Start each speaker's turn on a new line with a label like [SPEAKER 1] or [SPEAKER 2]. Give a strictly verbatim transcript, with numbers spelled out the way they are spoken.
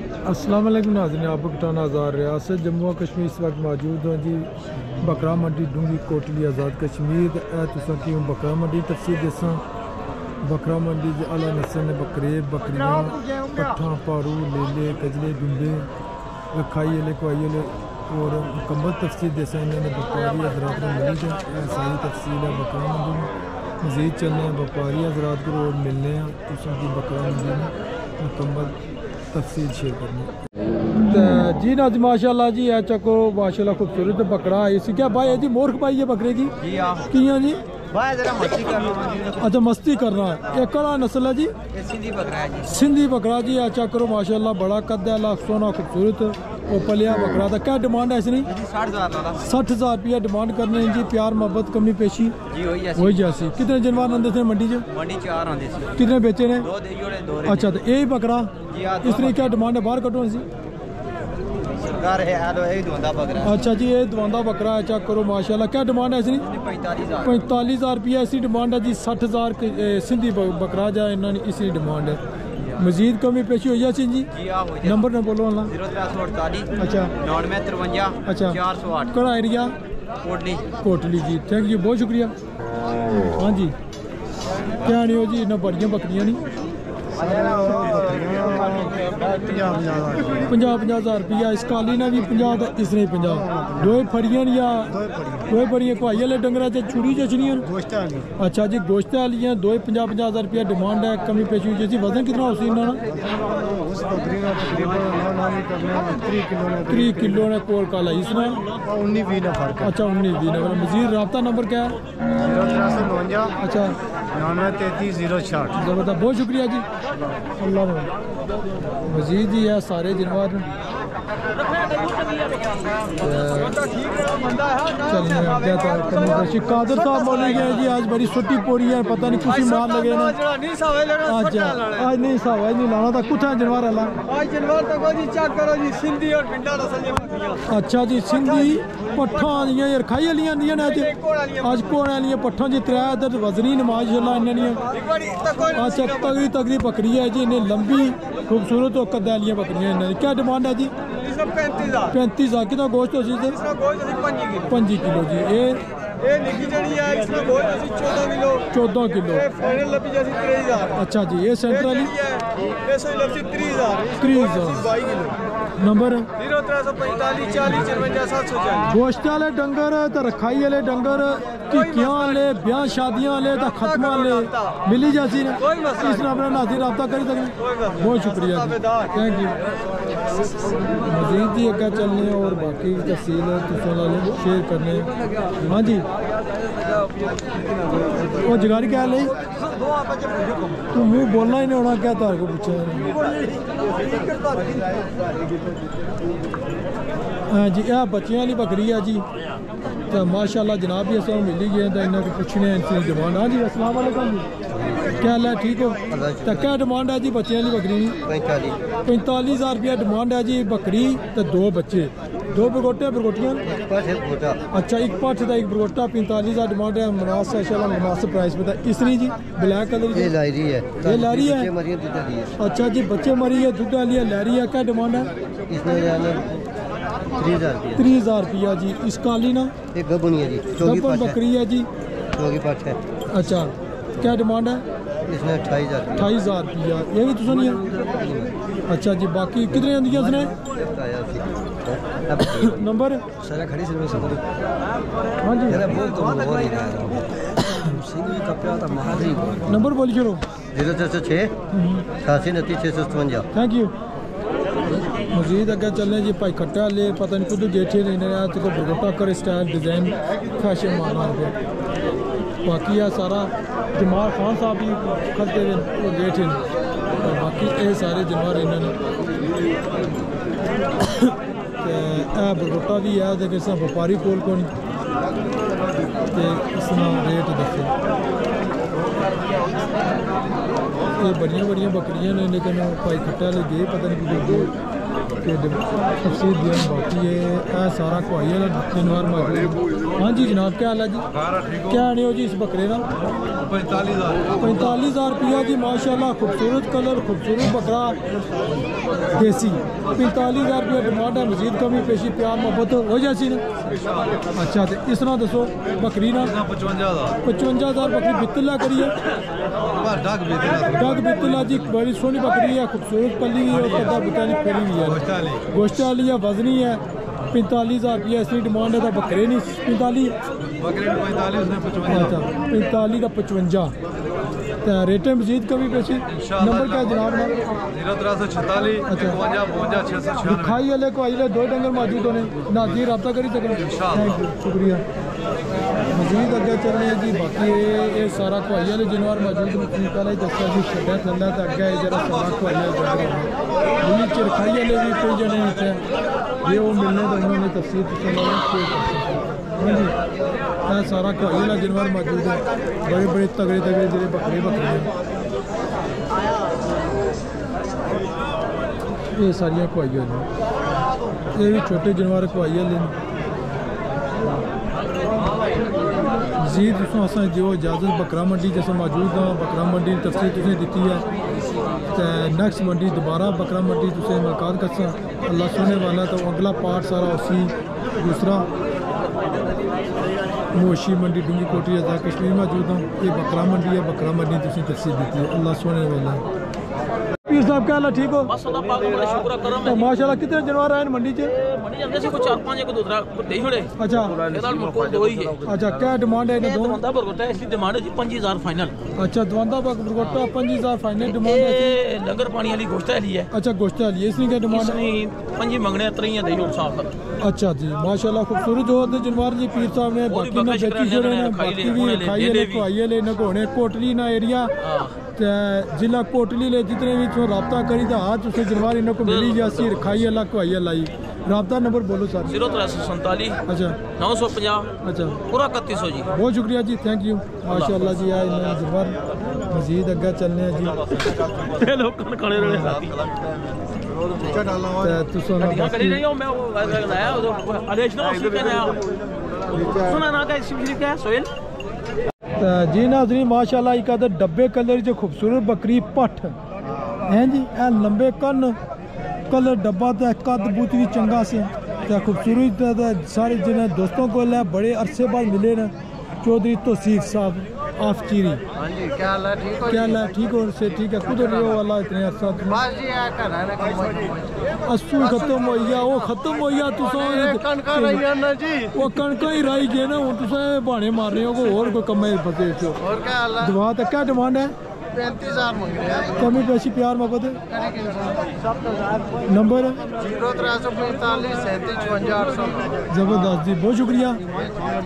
[SPEAKER 1] अस्सलाम वालेकुम नाज़रीन, आप बकटान आज़ाद रियासत जम्मू और कश्मीर इस वक्त मौजूद हैं जी बकरा मंडी डूंगी कोटली आज़ाद कश्मीर तुसा की बकरा मंडी तफसील दसा बकरा मंडी आला नस्ल ने बकरे बकरियाँ पट्ठा पारू लेले कजले डूंगे रखाई वाले कुआई वाले और मुकम्मल तफसील दसा इन्होंने व्यापारी हजरात में मिली है। सारी तफसील है बकरा मंडी में मज़ीद चलने व्यापारी हजरात को और मिलने तुसा की बकरा मंडी में मुकम्मल तफसील शेयर करनी जी ना जी माशाल्लाह जी है चको माशाल्लाह खूबसूरत बकरा है। इसी क्या भाई है जी मोरख भाई है बकरे की
[SPEAKER 2] जी हाँ
[SPEAKER 1] किया जी
[SPEAKER 2] भाई जरा मस्ती करना।
[SPEAKER 1] अच्छा मस्ती करना है। ये कड़ा नस्ल है जी
[SPEAKER 2] ये सिंधी बकरा है जी।
[SPEAKER 1] सिंधी बकरा जी अच्छा करो माशाल्लाह बड़ा कद है लाख सोना खूबसूरत वो पलिया बकरा था। क्या डिमांड है इसकी?
[SPEAKER 2] साठ हजार
[SPEAKER 1] साठ हजार रुपया डिमांड करने जी। प्यार मोहब्बत कमी पेशी
[SPEAKER 2] जी वही जैसी
[SPEAKER 1] वही जैसी। कितने जानवर आंदे थे मंडी से?
[SPEAKER 2] मंडी चार आंदे थे।
[SPEAKER 1] कितने बेचे ने?
[SPEAKER 2] दो दे जोड़े दो
[SPEAKER 1] अच्छा तो यही बकरा
[SPEAKER 2] जी हाँ
[SPEAKER 1] इसने क्या डिमांड है बाहर कटो सी?
[SPEAKER 2] सरकार है आलो यही दोंदा बकरा।
[SPEAKER 1] अच्छा जी ये दवांदा बकरा है चेक करो माशाल्लाह। क्या डिमांड है इसकी?
[SPEAKER 2] पैंतालीस हजार
[SPEAKER 1] पैंतालीस हजार रुपया इसकी डिमांड है जी। सठ हजार सिंधी बकरा जा इन्होंने इसकी डिमांड है। मजीद कमी पेशी हो जाए जी।
[SPEAKER 2] जी हाँ हो
[SPEAKER 1] नंबर न बोलो अल्लाह।
[SPEAKER 2] जीरो त्रै सौ अड़तालीस
[SPEAKER 1] अच्छा
[SPEAKER 2] नौनवे तिरवंजा
[SPEAKER 1] अच्छा
[SPEAKER 2] चार सौ आठ
[SPEAKER 1] कड़ा area
[SPEAKER 2] Kotli
[SPEAKER 1] Kotli ji. Thank you बहुत शुक्रिया। हाँ जी क्या नहीं हो जी इन्ना बड़ियाँ बकरियाँ नहीं पंजाह पंजाह हजार रुपया इस काली ने भी पंजाह इसने पंजाह दो फड़ियां या दो फड़ियां कुआई वाले डंगर छुड़ी चचनियां अच्छा जी गोश्त वालियां दो पंजाह पंजाह हजार रुपया डिमांड है। कमी पेशी हुई जी। वजन कितना हो त्री किलो ने कोल काला इसने
[SPEAKER 3] उन्नीस भी ना फर्क।
[SPEAKER 1] अच्छा उन्नीस भी नंबर। मजीद रब्ता नंबर क्या है?
[SPEAKER 3] जीरो त्रै सौ नवंजा
[SPEAKER 1] अच्छा
[SPEAKER 3] नौनवे तैंतीस जीरो छाठ।
[SPEAKER 1] जबरदस्त बहुत शुक्रिया जी। अल्लाह मजीद ही है सारे जानवर कादर साहब बोले गए जी आज बड़ी छोटी पोरी है पता नहीं कुछ मार लगे ना आज आज नहीं साहब आज नहीं लाना था कुछ जानवर अला अच्छा जी सिंधी पट्ठा दियां रखाई वालियां दियां ने आज आज कोने वालियां पट्ठा जी त्रै इधर वजनी माशाल्लाह इन्हां अच्छा तगड़ी तगड़ी बकरी है जी इन्हें लंबी खूबसूरत और कद वालियां बकरियां इन्हां क्या डिमांड है जी? पैंतीस हजार कितना गोश्त हो पंजी किलो जी। ये चौदह किलो अच्छा जी। ये सेंट्रल त्रीस नंबर गोश्त वाले डंगर तो रखाई वाले डंगर टिक्कियां वाले ब्याह शादियां वाले तो खत्म वाले मिली जाती ने इसने अपना नाती रब्ता कर सकते। बहुत शुक्रिया थैंक यू। मजीद ही अगर चलने और बाकी तफसील शेयर करने। हाँ जी वो जगारी क्या ले तू मुँह बोलना ही नहीं होना क्या तार को पूछा। हाँ जी यह बच्चियां वाली बकरी है जी तो माशाल्लाह जनाब भी सब मिली गए तो इन्होंने को पूछने इनकी डिमांड। हाँ जी अस्सलाम वालेकुम जी क्या हाल है ठीक हो? तो क्या डिमांड है जी बच्चियां वाली बकरी की? पैंतालीस हजार रुपया डिमांड है जी। बकरी तो दो बच्चे दो बरगोटे बरगोटियाँ अच्छा एक पठ का एक बरगोटा पैंतालीस हजार डिमांड है। मुनासिब मुनासिब प्राइस पे था। इसनी जी ब्लैक कलर की लहरी है ये लहरी है अच्छा जी बच्चे मरी है दूध वाली है लहरी है। क्या डिमांड है? तीस हजार रुपया जी। इस काली ना गब्बन बकरी है जी अच्छा क्या डिमांड है?
[SPEAKER 3] इसमें अट्ठाईस हजार
[SPEAKER 1] अट्ठाईस हजार रुपया ये भी तुझे नहीं है अच्छा जी। बाकी कितने आंदी इसने नंबर हाँ जी नंबर बोली चलो
[SPEAKER 3] जीरो छः सौ छः अठासी उनतीस छः सौ सतवंजा।
[SPEAKER 1] Thank you. मजीद अगर चलने जी भाई खट्टा ले पता नहीं कुछ गेठे लेने तो बरगोटा कर स्टाइल डिज़ाइन फैशन मारना है। बाकी यह सारा जमाल खान साहब भी खरीदते हुए वो गेठे और बाकी ये सारे जानवर इन्होंने बरगोटा भी है तो इस व्यापारी कोल को इसना रेट दसे। ये बड़िया बड़िया बकरियां ने लेकिन भाई खट्टा ले गए पता नहीं कुछ तफसील दिया। बाकी ये सारा कुआई वाला जानवर मौजूद। हाँ जी जनाब क्या हाल है जी क्या नहीं हो जी इस बकरे का? पैंतालीस हजार पैंतालीस हजार रुपया जी माशाल्लाह खूबसूरत कलर खूबसूरत बकरा देसी पैंतालीस हज़ार रुपया डिमांड है। मजीद कमी पेशी प्यार मोहब्बत हो जासी ना। अच्छा तो इस तरह दसो बकरी ना पचवंजा हज़ार बकरी बितला करिए डग बितला जी बड़ी सोहनी बकरी है, खूबसूरत पली हुई है, पता बिताली फेरी हुई है, गोश्त वाली है, वजनी है। पैंतालीस हज़ार रुपया इसकी डिमांड है। बकरे नहीं पैंतालीस पैंतालीस का पचवंजा तो रेटें मजीद कमी पेशी। नंबर क्या जनाब ना
[SPEAKER 4] जीरो त्रै सौ छताली
[SPEAKER 1] खाई वाले को आई दो डंगर मौजूद होने नाजी रब्ता करी सकें। थैंक यू शुक्रिया। मजीद अगे चलने जी बाकी ये सारा खुआई वाले जानवर मौजूद पहले दसा जी छड्या थल्ला तो अगे जरा सारा खुआई वाले जानवर चिरखाई वाले भी कई जने इतने ये वो मिलने तो उन्होंने तफसील हाँ जी ये सारा खुआई वाला जानवर मौजूद है। बड़े बड़े तगड़े तगड़े जो बकरे बकरे हैं ये सारिया खुआई वाले ये भी छोटे जानवर खुआई वाले मजीद तुम अस जो इजाजत बकरा मंडी जैसे मौजूद हाँ बकरा मंडी तफसील तुसें दी है तो नैक्सट मंडी दोबारा बकरा मंडी तुसें मुलाकात करसा अल्लाह सुनने वाला तो अगला पार्ट सारा उसी दूसरा मोशी मंडी डूंगी कोटी आज़ाद कश्मीर मौजूद हाँ ये बकरा मंडी है बकरा मंडी तुसें तफसील दी है अल्लाह सुनने वाला पीर साहब क्या हाल ठीक हो तो माशाल्लाह कितने जानवर आए मंडी च अच्छा अच्छा क्या डिमांड है
[SPEAKER 5] पंजी हजार फाइनल
[SPEAKER 1] अच्छा दवांदा बरगोटा पंजी हजार फाइनल डिमांड है
[SPEAKER 5] लंगर पानी वाली गोश्त वाली है
[SPEAKER 1] अच्छा गोश्त वाली इसकी क्या डिमांड है
[SPEAKER 5] पंजी मंगने त्रियां दे और साफ
[SPEAKER 1] अच्छा जी माशाल्लाह खूबसूरत हो जानवर जी पीर साहब ने बाकी ना बेची छोड़े ने बाकी भी खाई ले खुआई ले नगोने कोटली ना एरिया जिला कोटली ले जितने भी तो रब्ता करी तो आज उसे जानवर इन्हों को मिली जासी रखाई अल्लाह खुआई लाई रब्ता नंबर बोलो सर
[SPEAKER 5] जीरो त्रै सौ संताली
[SPEAKER 1] अच्छा
[SPEAKER 5] नौ सौ पंजाह
[SPEAKER 1] अच्छा
[SPEAKER 5] पूरा इकतीस सौ जी
[SPEAKER 1] बहुत शुक्रिया जी थैंक यू माशाल्लाह जी आए इन्होंने जानवर मजीद अगे चलने जी
[SPEAKER 5] लोग खड़े रहे
[SPEAKER 1] जी नाज़रीन माशाल्लाह एक आदर डब्बे कलर जो खूबसूरत बकरी पठ हैं जी ए लंबे कन कलर डब्बा तो कद बूत भी चंगा से खूबसूरत सारे जिन्हें दोस्तों को है बड़े अरसे बाद मिले न चौधरी तौसीफ साहब आफ चीरी
[SPEAKER 3] हाँ जी क्या हाल है ठीक हो
[SPEAKER 1] क्या हाल है ठीक हो से ठीक है खुद रही हो वाला इतने अरसा
[SPEAKER 3] बस जी आ कर है ना
[SPEAKER 1] अस्सू खत्म हो गया वो खत्म हो गया तुसा
[SPEAKER 3] कणका रही ना जी
[SPEAKER 1] वो कणका ही रही गए ना हूँ तुसा बहाने मार रहे हो को और कोई कमे फते चो
[SPEAKER 3] और क्या हाल है
[SPEAKER 1] दवा तक क्या डिमांड है
[SPEAKER 3] पैंतीस हजार मंग रहे हैं
[SPEAKER 1] कमी पेशी प्यार मोहब्बत नंबर
[SPEAKER 3] जीरो त्रै सौ पैंतालीस सैंतीस चुवंजा आठ सौ
[SPEAKER 1] जबरदस्त जी बहुत शुक्रिया।